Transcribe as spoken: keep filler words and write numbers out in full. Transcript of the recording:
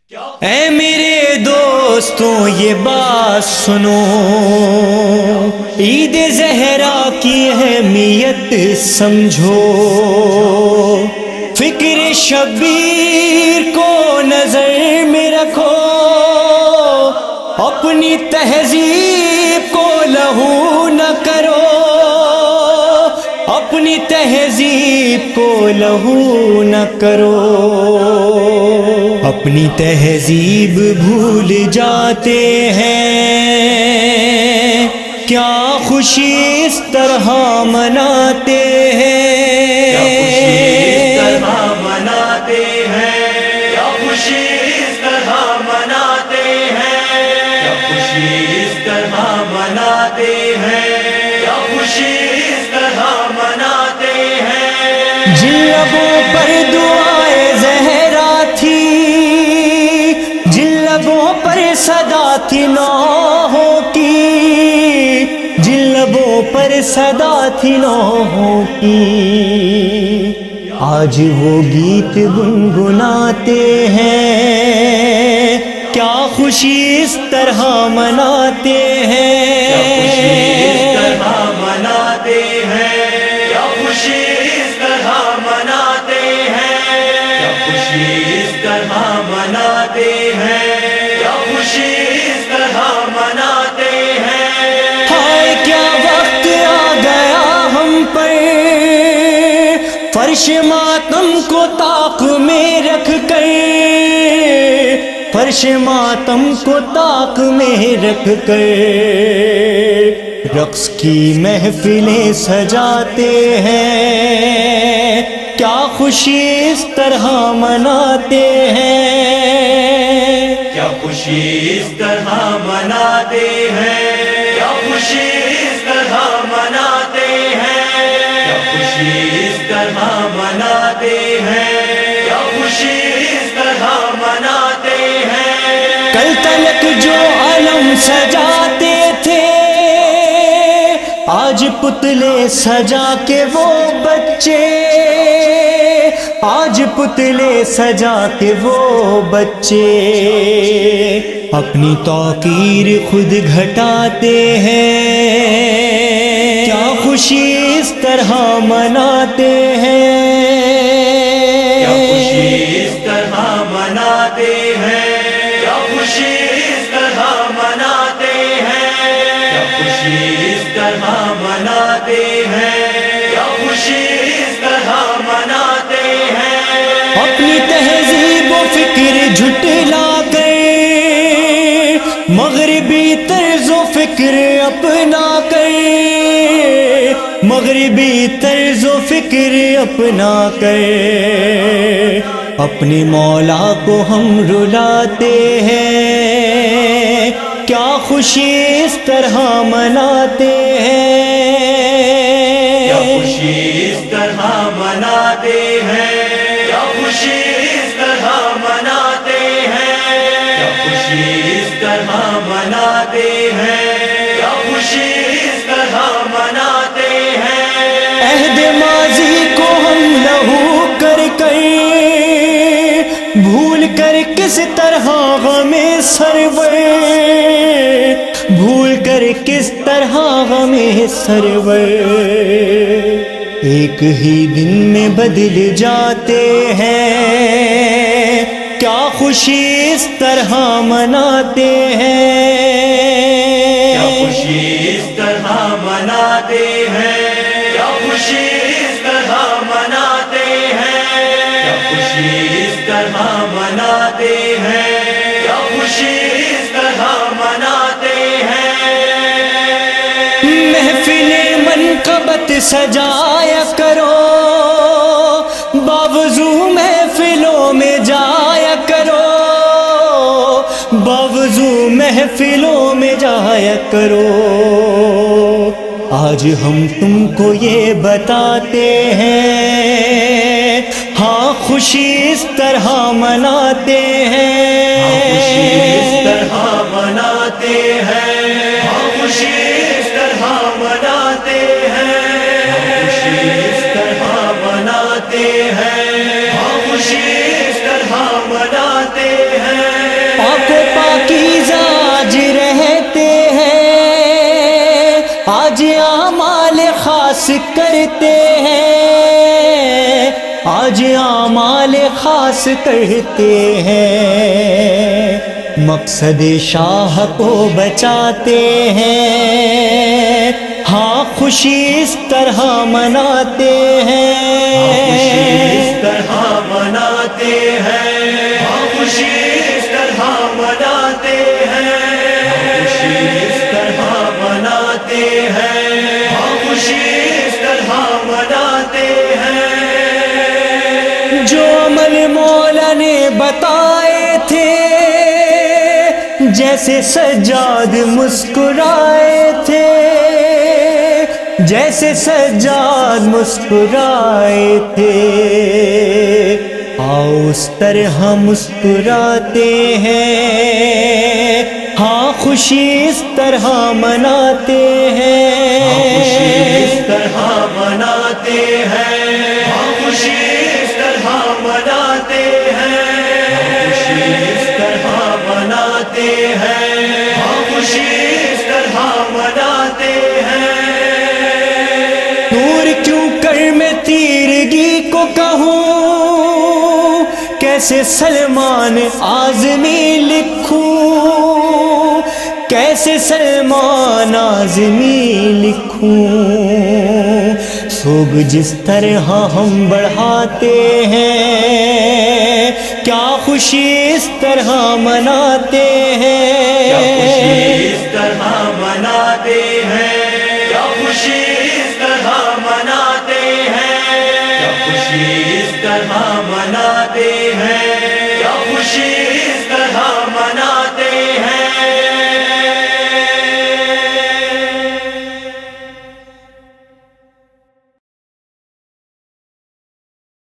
اے میرے دوستوں یہ بات سنو، عید زہرا کی اہمیت سمجھو، فکر شبیر کو نظر میں رکھو، اپنی تہذیب کو لہو نہ کرو، اپنی تہذیب کو لہو نہ کرو، اپنی تہذیب بھول جاتے ہیں، کیا خوشی اس طرح مناتے ہیں، کیا خوشی اس طرح مناتے ہیں، کیا خوشی اس طرح مناتے ہیں، کیا خوشی اس طرح مناتے ہیں، کیا خوشی اس طرح مناتے ہیں۔ جن لبوں پر دعائیں زہرا تھی، جن لبوں پر صدا تھی نوحوں کی، جن لبوں پر صدا تھی نوحوں کی، آج وہ گیت گنگناتے ہیں، کیا خوشی اس طرح مناتے ہیں، کیا خوشی اس طرح مناتے ہیں، کیا خوشی اس طرح مناتے ہیں، کیا خوشی اس طرح مناتے ہیں، کیا خوشی اس طرح مناتے ہیں۔ ہائے کیا وقت آ گیا ہم پر، فرش ماتم کو طاق میں رکھ کر، فرش ماتم کو طاق میں رکھ کر، رقص کی محفلیں سجاتے ہیں، کیا خوشی اس طرح مناتے ہیں، کیا خوشی اس طرح مناتے ہیں، کیا خوشی اس طرح مناتے ہیں، کیا خوشی اس طرح مناتے ہیں، کیا خوشی اس طرح مناتے ہیں۔ کل تلک جو علم سجاتے تھے، آج پتلے سجا کے وہ بچے، آج پتلے سجا کے وہ بچے، اپنی توقیر خود گھٹاتے ہیں، کیا خوشی اس طرح مناتے ہیں، کیا خوشی اس طرح مناتے ہیں، کیا خوشی اس طرح مناتے ہیں، کیا خوشی اس طرح مناتے ہیں، کیا خوشی اس طرح مناتے ہیں۔ اپنی تہذیب و فکر جھٹلا کر، مغربی طرز و فکر اپنا کر، مغربی طرز و فکر اپنا کر، اپنے مولا کو ہم رلاتے ہیں، کیا خوشی اس طرح مناتے ہیں، کیا خوشی اس طرح مناتے ہیں، کیا خوشی اس طرح مناتے ہیں، کیا خوشی اس طرح مناتے ہیں، کیا خوشی اس طرح مناتے ہیں۔ عہد ماضی کو ہم لہو کر کر، بھول کر کس طرح غمیں سرور، بھول کر کس طرح غمیں سرور، ایک ہی دن میں بدل جاتے ہیں، کیا خوشی اس طرح مناتے ہیں، کیا خوشی اس طرح مناتے ہیں، کیا خوشی اس طرح مناتے ہیں، کیا خوشی اس طرح مناتے ہیں، کیا خوشی اس طرح مناتے ہیں۔ محفل منقبت سجایا کرو، باوضو محفلوں میں جایا کرو، باوضو محفلوں میں جایا کرو، آج ہم تم کو یہ بتاتے ہیں، ہاں خوشی اس طرح مناتے ہیں، ہاں خوشی اس طرح مناتے ہیں، ہاں خوشی اس طرح مناتے ہیں، ہاں خوشی اس طرح مناتے ہیں، ہاں خوشی اس طرح مناتے ہیں۔ خاص کرتے ہیں، آج اعمال خاص کرتے ہیں، مقصد شاہ کو بچاتے ہیں، ہاں خوشی اس طرح مناتے ہیں، خوشی اس طرح مناتے ہیں، خوشی اس طرح مناتے ہیں، خوشی اس طرح مناتے ہیں، خوشی اس طرح مناتے ہیں۔ جو عمل مولا نے بتائے تھے، جیسے سجاد مسکرائے تھے، جیسے سجاد مسکرائے تھے، آؤ اس طرح مسکراتے ہیں، ہاں خوشی اس طرح مناتے ہیں، خوشی اس طرح مناتے ہیں، خوشی اس طرح مناتے ہیں، خوشی اس طرح مناتے ہیں، خوشی اس طرح مناتے ہیں۔ دور کیوں کر میں تیرگی کو کہوں، کیسے سلمان اعظمی لکھوں، کیسے سلمان اعظمی لکھوں، سوگ جس طرح ہم بڑھاتے ہیں، کیا خوشی اس طرح مناتے ہیں، کیا خوشی اس طرح مناتے